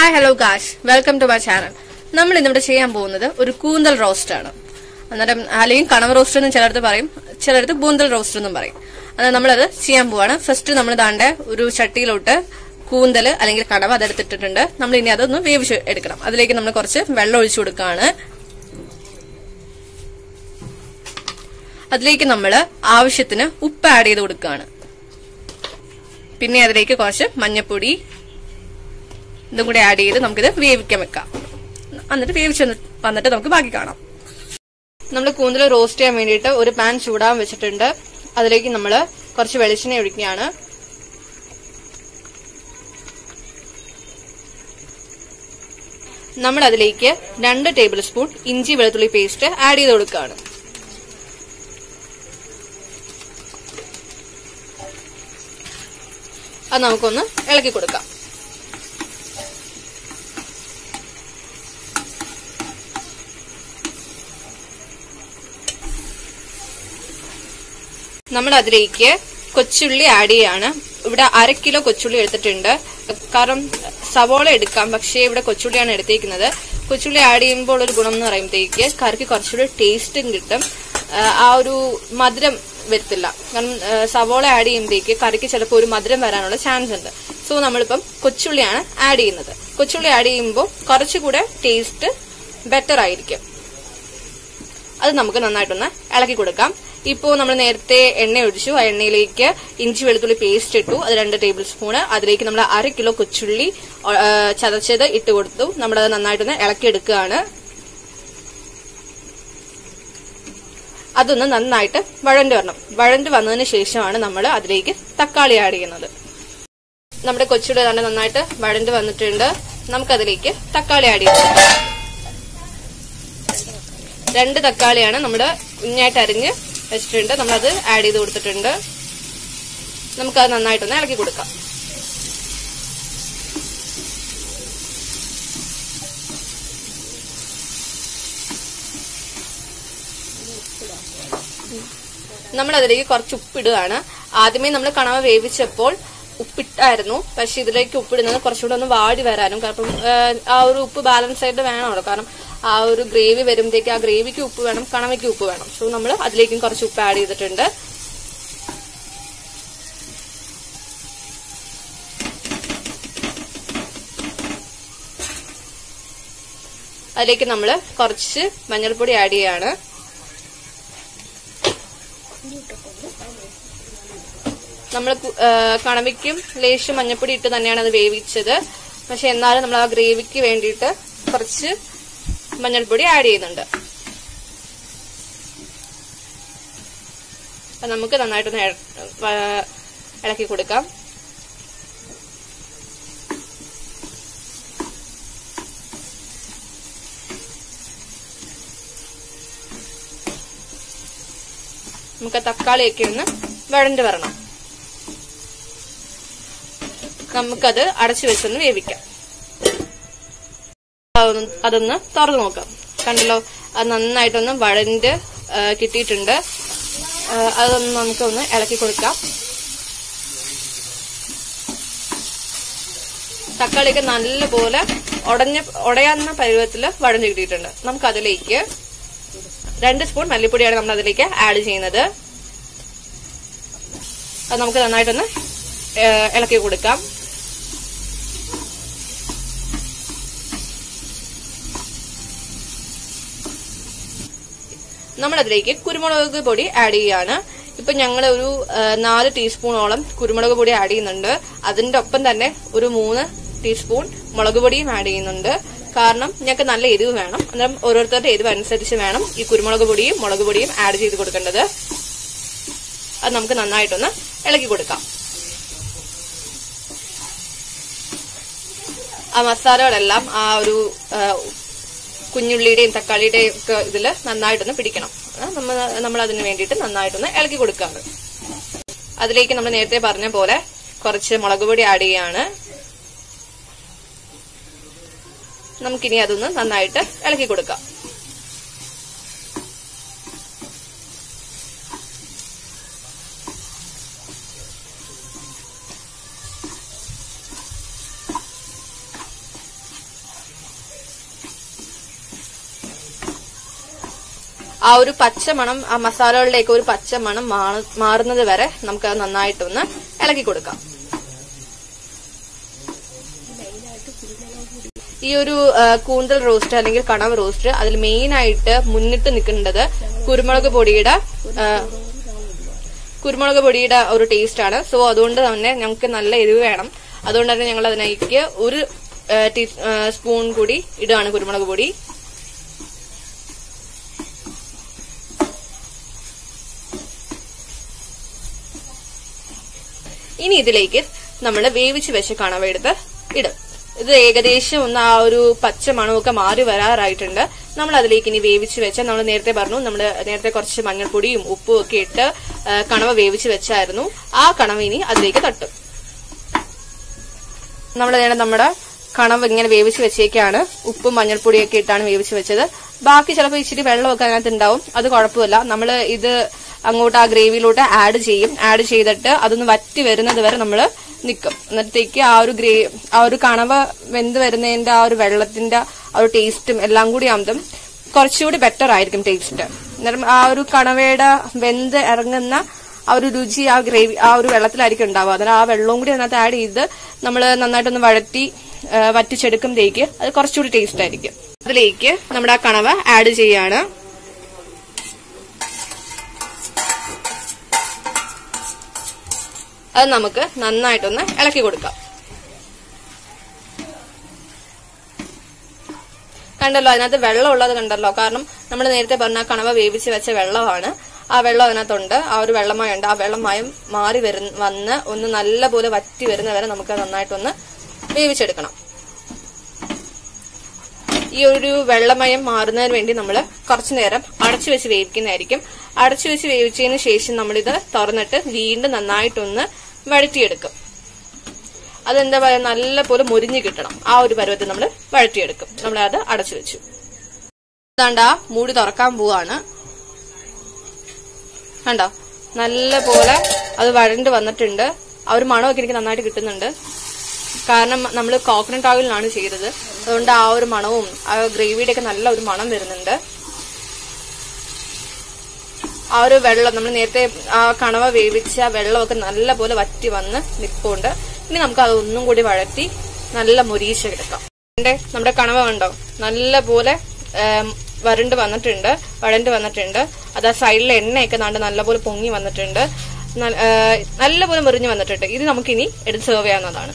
Hi, hello guys. Welcome to my channel. നമ്മൾ ഇന്നിവിടെ ചെയ്യാൻ പോകുന്നത് ഒരു കൂന്തൽ റോസ്റ്റ് ആണ്. അന്നേരം അല്ലെങ്കിൽ കണവ റോസ്റ്റ് എന്ന് ചിലർക്ക് പറയും, ചിലർക്ക് കൂന്തൽ റോസ്റ്റ് എന്നും പറയും. അന്നേരം നമ്മളത് ചെയ്യാൻ പോവാണ്. ഫസ്റ്റ് നമ്മൾ ദാണ്ടെ ഒരു ചട്ടിയിലോട്ട് കൂന്തൽ അല്ലെങ്കിൽ കണവ അതെടുത്തിട്ടുണ്ട്. നമ്മൾ ഇനി അതൊന്ന് വേവിച്ച് എടുക്കണം. അതിലേക്ക് നമ്മൾ കുറച്ച് വെള്ളം ഒഴിച്ചു കൊടുക്കുകയാണ്. അതിലേക്ക് നമ്മൾ ആവശ്യത്തിന് ഉപ്പ് ആഡ് ചെയ്ത് കൊടുക്കുകയാണ്. പിന്നെ അതിലേക്ക് കുറച്ച് മഞ്ഞപ്പൊടി ഇതും കൂടി ആഡ് ചെയ്ത് നമുക്കിത് വേവിക്കാൻ വെക്കാം. എന്നിട്ട് വേവിച്ച് വന്നിട്ട് നമുക്ക് ബാക്കി കാണാം. നമ്മൾ കൂന്തൽ റോസ്റ്റ് ചെയ്യാൻ വേണ്ടിയിട്ട് ഒരു പാൻ ചൂടാൻ വെച്ചിട്ടുണ്ട്. അതിലേക്ക് നമ്മൾ കുറച്ച് വെളിച്ചെണ്ണ ഒഴിക്കുകയാണ്. നമ്മൾ അതിലേക്ക് 2 ടേബിൾ സ്പൂൺ ഇഞ്ചി വെളുത്തുള്ളി പേസ്റ്റ് ആഡ് ചെയ്ത് കൊടുക്കുകയാണ്. അത് നമുക്കൊന്ന് ഇളക്കി കൊടുക്കാം. നമ്മൾ അതിലേക്ക് കൊച്ചുള്ളി ആഡ് ചെയ്യാണ്. ഇവിടെ 1/2 കിലോ കൊച്ചുള്ളി എടുത്തിട്ടുണ്ട്. കാരണം സവോള എടുക്കാം, പക്ഷേ ഇവിടെ കൊച്ചുള്ളിയാണ് എടുത്തേക്കുന്നത്. കൊച്ചുള്ളി ആഡ് ചെയ്യുമ്പോൾ ഒരു ഗുണം എന്ന് പറയുമ്പോഴത്തേക്ക് കറിക്ക് കുറച്ചുകൂടി ടേസ്റ്റും കിട്ടും. ആ ഒരു മധുരം വരത്തില്ല. കാരണം സവോള ആഡ് ചെയ്യുമ്പോഴത്തേക്ക് കറിക്ക് ചിലപ്പോൾ ഒരു മധുരം വരാനുള്ള ചാൻസ് ഉണ്ട്. സോ നമ്മളിപ്പം കൊച്ചുള്ളിയാണ് ആഡ് ചെയ്യുന്നത്. കൊച്ചുള്ളി ആഡ് ചെയ്യുമ്പോൾ കുറച്ചുകൂടെ ടേസ്റ്റ് ബെറ്റർ ആയിരിക്കും. അത് നമുക്ക് നന്നായിട്ടൊന്ന് ഇളക്കി കൊടുക്കാം. ഇപ്പോൾ നമ്മൾ നേരത്തെ എണ്ണ ഒഴിച്ചു. ആ എണ്ണയിലേക്ക് ഇഞ്ചി വെളുത്തുള്ളി പേസ്റ്റ് ഇട്ടു. അത് 2 ടേബിൾ സ്പൂണ്. അതിലേക്ക് നമ്മൾ 1/2 കിലോ കൊച്ചുള്ളി ചതച്ചത് ഇട്ട് കൊടുത്തു. നമ്മളത് നന്നായിട്ടൊന്ന് ഇളക്കിയെടുക്കുകയാണ്. അതൊന്ന് നന്നായിട്ട് വഴണ്ട് വരണം. വഴണ്ട് വന്നതിന് ശേഷമാണ് നമ്മൾ അതിലേക്ക് തക്കാളി ആഡ് ചെയ്യുന്നത്. നമ്മുടെ കൊച്ചുള്ളി തന്നെ നന്നായിട്ട് വഴണ്ട് വന്നിട്ടുണ്ട്. നമുക്കതിലേക്ക് തക്കാളി ആഡ് ചെയ്യുന്നത്. 2 തക്കാളിയാണ് നമ്മുടെ കുഞ്ഞായിട്ട് അരിഞ്ഞ് വെച്ചിട്ടുണ്ട്. നമ്മളത് ആഡ് ചെയ്ത് കൊടുത്തിട്ടുണ്ട്. നമുക്കത് നന്നായിട്ടൊന്ന് ഇളക്കി കൊടുക്കാം. നമ്മളതിലേക്ക് കുറച്ച് ഉപ്പിടുകയാണ്. ആദ്യമേ നമ്മൾ കണവ വേവിച്ചപ്പോൾ ഉപ്പിട്ടായിരുന്നു. പക്ഷെ ഇതിലേക്ക് ഉപ്പിടുന്നത് കുറച്ചുകൂടെ ഒന്ന് വാടി വരാനും, കാരണം ആ ഒരു ഉപ്പ് ബാലൻസ് ആയിട്ട് വേണമല്ലോ. കാരണം ആ ഒരു ഗ്രേവി വരുമ്പോഴത്തേക്ക് ആ ഗ്രേവിക്ക് ഉപ്പ് വേണം, കണവയ്ക്ക് ഉപ്പ് വേണം. സോ നമ്മൾ അതിലേക്കും കുറച്ച് ഉപ്പ് ആഡ് ചെയ്തിട്ടുണ്ട്. അതിലേക്ക് നമ്മൾ കുറച്ച് മഞ്ഞൾപ്പൊടി ആഡ് ചെയ്യാണ്. നമ്മൾ കണവയ്ക്കും ലേശം മഞ്ഞൾപ്പൊടി ഇട്ട് തന്നെയാണ് അത് വേവിച്ചത്. പക്ഷെ എന്നാലും നമ്മൾ ആ ഗ്രേവിക്ക് വേണ്ടിയിട്ട് കുറച്ച് മഞ്ഞൾപ്പൊടി ആഡ് ചെയ്യുന്നുണ്ട്. നമുക്ക് നന്നായിട്ടൊന്ന് ഇളക്കി കൊടുക്കാം. നമുക്ക് തക്കാളിയൊക്കെ ഒന്ന് വഴണ്ട് വരണം. നമുക്കത് അടച്ചു വെച്ചൊന്ന് വേവിക്കാം. അതൊന്ന് തുറന്നു നോക്കാം. കണ്ടല്ലോ, അത് നന്നായിട്ടൊന്ന് വഴണ്ട് കിട്ടിയിട്ടുണ്ട്. അതൊന്ന് നമുക്കൊന്ന് ഇളക്കി കൊടുക്കാം. തക്കാളിയൊക്കെ നല്ലപോലെ ഉടയാവുന്ന പരുവത്തിൽ വഴണ്ട് കിട്ടിയിട്ടുണ്ട്. നമുക്കതിലേക്ക് 2 സ്പൂൺ മല്ലിപ്പൊടിയാണ് നമ്മൾ അതിലേക്ക് ആഡ് ചെയ്യുന്നത്. അത് നമുക്ക് നന്നായിട്ടൊന്ന് ഇളക്കി കൊടുക്കാം. നമ്മളതിലേക്ക് കുരുമുളക് പൊടി ആഡ് ചെയ്യാണ്. ഇപ്പൊ ഞങ്ങൾ ഒരു 4 ടീസ്പൂണോളം കുരുമുളക് പൊടി ആഡ് ചെയ്യുന്നുണ്ട്. അതിന്റെ ഒപ്പം തന്നെ ഒരു 3 ടീസ്പൂൺ മുളക് പൊടിയും ആഡ് ചെയ്യുന്നുണ്ട്. കാരണം ഞങ്ങൾക്ക് നല്ല എരിവ് വേണം. അന്നേരം ഓരോരുത്തരുടെ എരിവ് അനുസരിച്ച് വേണം ഈ കുരുമുളക് പൊടിയും മുളക് പൊടിയും ആഡ് ചെയ്ത് കൊടുക്കേണ്ടത്. അത് നമുക്ക് നന്നായിട്ടൊന്ന് ഇളക്കി കൊടുക്കാം. ആ മസാലകളെല്ലാം ആ ഒരു കുഞ്ഞുള്ളിയുടെയും തക്കാളിയുടെയും ഒക്കെ ഇതില് നന്നായിട്ടൊന്ന് പിടിക്കണം. നമ്മൾ അതിന് വേണ്ടിയിട്ട് നന്നായിട്ടൊന്ന് ഇളക്കി കൊടുക്കുകയാണ്. അതിലേക്ക് നമ്മൾ നേരത്തെ പറഞ്ഞ പോലെ കുറച്ച് മുളക് പൊടി ആഡ് ചെയ്യാണ്. നമുക്കിനി അതൊന്ന് നന്നായിട്ട് ഇളക്കി കൊടുക്കാം. ആ ഒരു പച്ചമണം, ആ മസാലകളിലേക്ക് ഒരു പച്ചമണം മാറുന്നത് വരെ നമുക്ക് അത് നന്നായിട്ടൊന്ന് ഇളക്കി കൊടുക്കാം. ഈ ഒരു കൂന്തൽ റോസ്റ്റ് അല്ലെങ്കിൽ കണവ റോസ്റ്റ് അതിൽ മെയിൻ ആയിട്ട് മുന്നിട്ട് നിൽക്കേണ്ടത് കുരുമുളക് പൊടിയുടെ ഒരു ടേസ്റ്റ് ആണ്. സോ അതുകൊണ്ട് തന്നെ ഞങ്ങൾക്ക് നല്ല എരിവ് വേണം. അതുകൊണ്ട് തന്നെ ഞങ്ങൾ അതിലേക്ക് ഒരു സ്പൂൺ കൂടി ഇടുകയാണ് കുരുമുളക് പൊടി. ഇനി ഇതിലേക്ക് നമ്മൾ വേവിച്ച് വെച്ച കണവ എടുത്ത് ഇടും. ഇത് ഏകദേശം ഒന്ന് ആ ഒരു പച്ച മണമൊക്കെ മാറി വരാറായിട്ടുണ്ട്. നമ്മൾ അതിലേക്ക് ഇനി വേവിച്ച് വെച്ച, നമ്മൾ നേരത്തെ പറഞ്ഞു, നമ്മൾ നേരത്തെ കുറച്ച് മഞ്ഞൾപ്പൊടിയും ഉപ്പും ഒക്കെ ഇട്ട് കണവ വേവിച്ച് വെച്ചായിരുന്നു. ആ കണവ ഇനി അതിലേക്ക് തട്ടും. നമ്മുടെ കണവ ഇങ്ങനെ വേവിച്ച് വെച്ചേക്കാണ്. ഉപ്പും മഞ്ഞൾപ്പൊടിയൊക്കെ ഇട്ടാണ് വേവിച്ച് വെച്ചത്. ബാക്കി ചിലപ്പോൾ ഇച്ചിരി വെള്ളമൊക്കെ അതിനകത്ത് ഉണ്ടാവും. അത് കുഴപ്പമില്ല. നമ്മൾ ഇത് അങ്ങോട്ട് ആ ഗ്രേവിയിലോട്ട് ആഡ് ചെയ്യും. ആഡ് ചെയ്തിട്ട് അതൊന്ന് വറ്റി വരുന്നത് വരെ നമ്മൾ നിൽക്കും. എന്നിട്ടേക്ക് ആ ഒരു കണവ വെന്ത് വരുന്നതിന്റെ ആ ഒരു വെള്ളത്തിന്റെ ആ ഒരു ടേസ്റ്റും എല്ലാം കൂടി ആകുമ്പം കുറച്ചുകൂടി ബെറ്റർ ആയിരിക്കും ടേസ്റ്റ്. അന്നേരം ആ ഒരു കണവയുടെ വെന്ത് ഇറങ്ങുന്ന ആ ഒരു രുചി ആ ഗ്രേവി ആ ഒരു വെള്ളത്തിലായിരിക്കും ഉണ്ടാവുക. അന്നേരം ആ വെള്ളവും കൂടി അതിനകത്ത് ആഡ് ചെയ്ത് നമ്മൾ നന്നായിട്ടൊന്ന് വറ്റിച്ചെടുക്കുമ്പോഴേക്ക് അത് കുറച്ചുകൂടി ടേസ്റ്റ് ആയിരിക്കും. അതിലേക്ക് നമ്മുടെ ആ കണവ ആഡ് ചെയ്യാണ്. അത് നമുക്ക് നന്നായിട്ടൊന്ന് ഇളക്കി കൊടുക്കാം. കണ്ടല്ലോ, അതിനകത്ത് വെള്ളം ഉള്ളത് കണ്ടല്ലോ. കാരണം നമ്മൾ നേരത്തെ പറഞ്ഞ കണവ വേവിച്ച് വെച്ച വെള്ളമാണ്. ആ വെള്ളം അതിനകത്തുണ്ട്. ആ ഒരു വെള്ളമയം, ആ വെള്ളമയം മാറി വന്ന് ഒന്ന് നല്ലപോലെ വറ്റി വരുന്നവരെ നമുക്ക് നന്നായിട്ടൊന്ന് വേവിച്ചെടുക്കണം. ഈ ഒരു വെള്ളമയം മാറുന്നതിന് വേണ്ടി നമ്മൾ കുറച്ചു നേരം അടച്ചു വെച്ച് വേവിക്കുന്നതായിരിക്കും. അടച്ചു വെച്ച് വേവിച്ചതിന് ശേഷം നമ്മളിത് തുറന്നിട്ട് വീണ്ടും നന്നായിട്ടൊന്ന് വഴറ്റിയെടുക്കും. അതെന്താ പറയുക, നല്ലപോലെ മുരിഞ്ഞു കിട്ടണം. ആ ഒരു പരുവത്തിൽ നമ്മൾ വഴറ്റിയെടുക്കും. നമ്മളത് അടച്ചു വെച്ചു. അതാണ്ട് ആ മൂടി തുറക്കാൻ പോവാണ്. കണ്ടോ, നല്ലപോലെ അത് വഴണ്ട് വന്നിട്ടുണ്ട്. ആ ഒരു മണമൊക്കെ എനിക്ക് നന്നായിട്ട് കിട്ടുന്നുണ്ട്. കാരണം നമ്മൾ കോക്കനട്ട് ഓയിലാണ് ചെയ്തത്. അതുകൊണ്ട് ആ ഒരു മണവും ആ ഗ്രേവിയുടെ ഒക്കെ നല്ല ഒരു മണം വരുന്നുണ്ട്. ആ ഒരു വെള്ളം നമ്മൾ നേരത്തെ ആ കണവ വേവിച്ച വെള്ളമൊക്കെ നല്ലപോലെ വറ്റി വന്ന് നിൽപ്പുണ്ട്. ഇനി നമുക്ക് അതൊന്നും കൂടി വഴറ്റി നല്ല മുരിയിച്ചെടുക്കാം. നമ്മുടെ കണവ കണ്ടോ, നല്ലപോലെ വരണ്ട് വന്നിട്ടുണ്ട്. അത് ആ സൈഡിലെ എണ്ണയൊക്കെ നല്ലപോലെ പൊങ്ങി വന്നിട്ടുണ്ട്. നല്ലപോലെ മുറിഞ്ഞു വന്നിട്ടുണ്ട്. ഇത് നമുക്കിനി എടുത്ത് സെർവ് ചെയ്യാവുന്നതാണ്.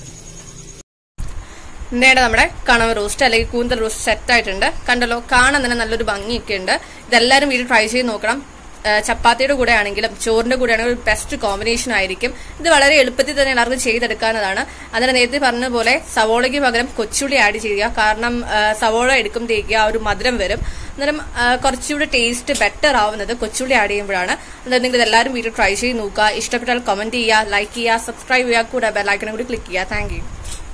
നമ്മുടെ കണവ റോസ്റ്റ് അല്ലെങ്കിൽ കൂന്തൽ റോസ്റ്റ് സെറ്റ് ആയിട്ടുണ്ട്. കണ്ടല്ലോ, കാണാൻ തന്നെ നല്ലൊരു ഭംഗിയൊക്കെ ഉണ്ട്. ഇതെല്ലാവരും വീട്ടിൽ ട്രൈ ചെയ്ത് നോക്കണം. ചപ്പാത്തിയുടെ കൂടെ ആണെങ്കിലും ചോറിന്റെ കൂടെ ആണെങ്കിലും ബെസ്റ്റ് കോമ്പിനേഷൻ ആയിരിക്കും. ഇത് വളരെ എളുപ്പത്തിൽ തന്നെ എല്ലാവർക്കും ചെയ്തെടുക്കാവുന്നതാണ്. അതിന് നേരത്തെ പറഞ്ഞതുപോലെ സവോളയ്ക്ക് പകരം കൊച്ചുള്ളി ആഡ് ചെയ്യുക. കാരണം സവോള എടുക്കുമ്പോഴേക്ക് ആ ഒരു മധുരം വരും. അന്നേരം കുറച്ചുകൂടി ടേസ്റ്റ് ബെറ്റർ ആവുന്നത് കൊച്ചുള്ളി ആഡ് ചെയ്യുമ്പോഴാണ്. അന്നേരം നിങ്ങൾ ഇതെല്ലാവരും വീട്ടിൽ ട്രൈ ചെയ്ത് നോക്കുക. ഇഷ്ടപ്പെട്ടാൽ കമന്റ് ചെയ്യുക, ലൈക്ക് ചെയ്യുക, സബ്സ്ക്രൈബ് ചെയ്യുക, കൂടെ ബെൽ ഐക്കണും കൂടി ക്ലിക്ക് ചെയ്യുക. Thank U.